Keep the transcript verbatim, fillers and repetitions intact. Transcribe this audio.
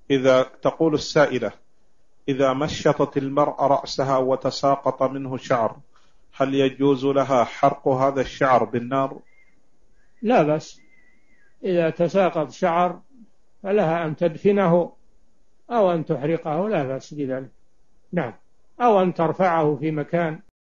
إذا تقول السائلة: إذا مشطت المرأة رأسها وتساقط منه شعر، هل يجوز لها حرق هذا الشعر بالنار؟ لا بأس، إذا تساقط شعر فلها أن تدفنه أو أن تحرقه، لا بأس بذلك. نعم، أو أن ترفعه في مكان